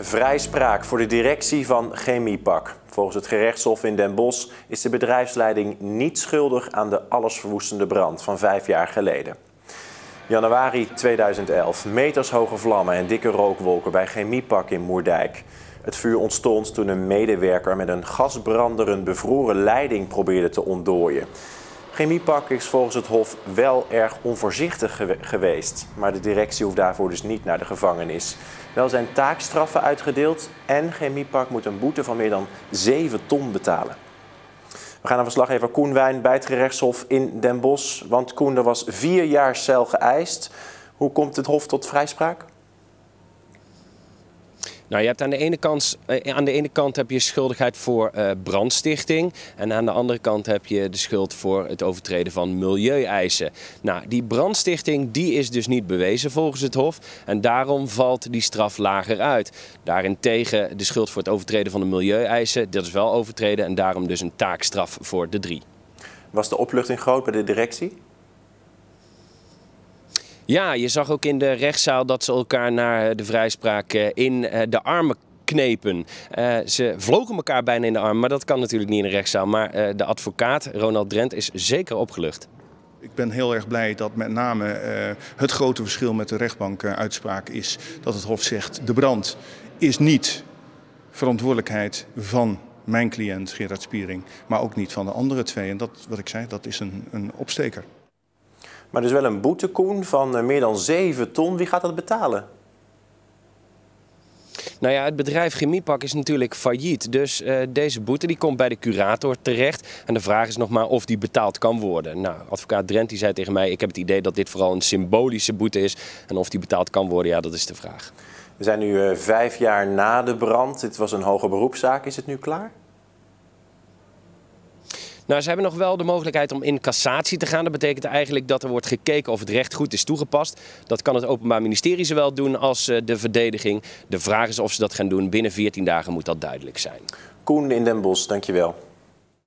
Vrijspraak voor de directie van Chemiepak. Volgens het gerechtshof in Den Bosch is de bedrijfsleiding niet schuldig aan de allesverwoestende brand van 5 jaar geleden. Januari 2011, metershoge vlammen en dikke rookwolken bij Chemiepak in Moerdijk. Het vuur ontstond toen een medewerker met een gasbrander een bevroren leiding probeerde te ontdooien. Chemiepak is volgens het Hof wel erg onvoorzichtig geweest, maar de directie hoeft daarvoor dus niet naar de gevangenis. Wel zijn taakstraffen uitgedeeld en Chemiepak moet een boete van meer dan 7 ton betalen. We gaan naar verslaggever Koen Wijn bij het gerechtshof in Den Bosch. Want Koen, er was 4 jaar cel geëist. Hoe komt het Hof tot vrijspraak? Nou, je hebt aan de ene kant heb je schuldigheid voor brandstichting en aan de andere kant heb je de schuld voor het overtreden van milieueisen. Nou, die brandstichting die is dus niet bewezen volgens het Hof en daarom valt die straf lager uit. Daarentegen de schuld voor het overtreden van de milieueisen, dat is wel overtreden en daarom dus een taakstraf voor de 3. Was de opluchting groot bij de directie? Ja, je zag ook in de rechtszaal dat ze elkaar na de vrijspraak in de armen knepen. Ze vlogen elkaar bijna in de armen, maar dat kan natuurlijk niet in de rechtszaal. Maar de advocaat, Ronald Drent, is zeker opgelucht. Ik ben heel erg blij dat met name het grote verschil met de rechtbankuitspraak is dat het Hof zegt: de brand is niet verantwoordelijkheid van mijn cliënt Gerard Spiering, maar ook niet van de andere 2. En dat, wat ik zei, dat is een opsteker. Maar dus wel een boete, Koen, van meer dan 7 ton. Wie gaat dat betalen? Nou ja, het bedrijf Chemiepak is natuurlijk failliet. Dus deze boete die komt bij de curator terecht. En de vraag is nog maar of die betaald kan worden. Nou, advocaat Drent die zei tegen mij: ik heb het idee dat dit vooral een symbolische boete is. En of die betaald kan worden, ja, dat is de vraag. We zijn nu 5 jaar na de brand. Dit was een hoger beroepszaak. Is het nu klaar? Nou, ze hebben nog wel de mogelijkheid om in cassatie te gaan. Dat betekent eigenlijk dat er wordt gekeken of het recht goed is toegepast. Dat kan het Openbaar Ministerie zowel doen als de verdediging. De vraag is of ze dat gaan doen. Binnen 14 dagen moet dat duidelijk zijn. Koen in Den Bosch, dankjewel.